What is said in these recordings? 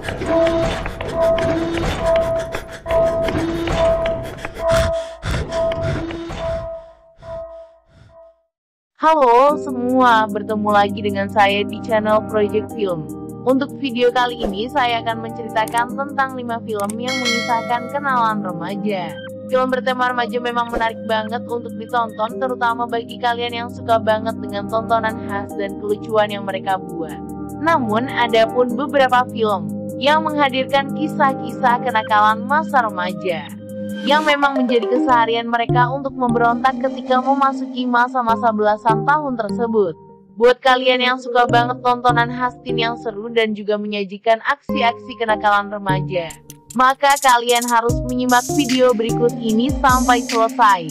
Halo semua, bertemu lagi dengan saya di channel Project Film. Untuk video kali ini saya akan menceritakan tentang 5 film yang mengisahkan kenalan remaja. Film bertema remaja memang menarik banget untuk ditonton, terutama bagi kalian yang suka banget dengan tontonan khas dan kelucuan yang mereka buat. Namun ada pun beberapa film yang menghadirkan kisah-kisah kenakalan masa remaja yang memang menjadi keseharian mereka untuk memberontak ketika memasuki masa-masa belasan tahun tersebut. Buat kalian yang suka banget tontonan khas teen yang seru dan juga menyajikan aksi-aksi kenakalan remaja, maka kalian harus menyimak video berikut ini sampai selesai.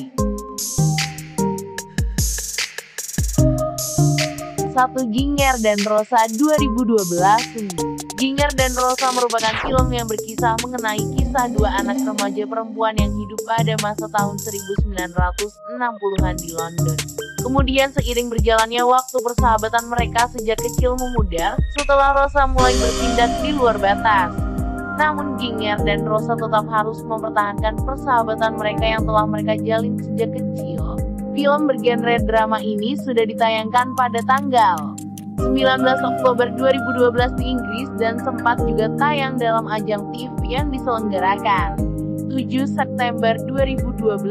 1. Ginger dan Rosa 2012. Ginger dan Rosa merupakan film yang berkisah mengenai kisah dua anak remaja perempuan yang hidup pada masa tahun 1960-an di London. Kemudian seiring berjalannya waktu, persahabatan mereka sejak kecil memudar setelah Rosa mulai bertindak di luar batas. Namun Ginger dan Rosa tetap harus mempertahankan persahabatan mereka yang telah mereka jalin sejak kecil. Film bergenre drama ini sudah ditayangkan pada tanggal 19 Oktober 2012 di Inggris dan sempat juga tayang dalam ajang TV yang diselenggarakan 7 September 2012.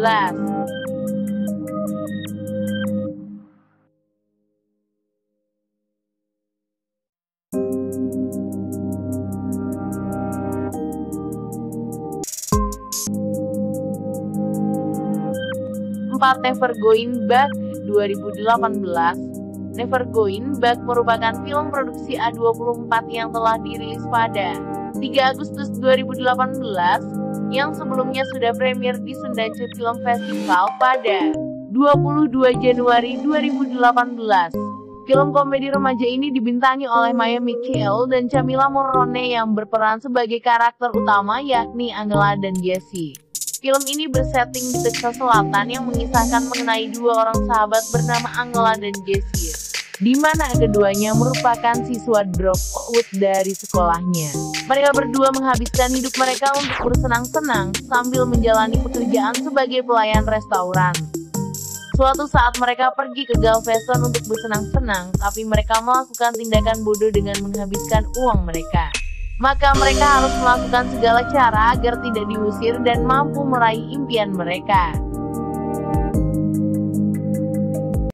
Never Going Back 2018. Never Going Back merupakan film produksi A24 yang telah dirilis pada 3 Agustus 2018, yang sebelumnya sudah premier di Sundance Film Festival pada 22 Januari 2018. Film komedi remaja ini dibintangi oleh Maya Michael dan Camila Morrone yang berperan sebagai karakter utama, yakni Angela dan Jessie. Film ini bersetting di Texas Selatan yang mengisahkan mengenai dua orang sahabat bernama Angela dan Jessie, di mana keduanya merupakan siswa dropout dari sekolahnya. Mereka berdua menghabiskan hidup mereka untuk bersenang-senang sambil menjalani pekerjaan sebagai pelayan restoran. Suatu saat mereka pergi ke Galveston untuk bersenang-senang, tapi mereka melakukan tindakan bodoh dengan menghabiskan uang mereka. Maka mereka harus melakukan segala cara agar tidak diusir dan mampu meraih impian mereka.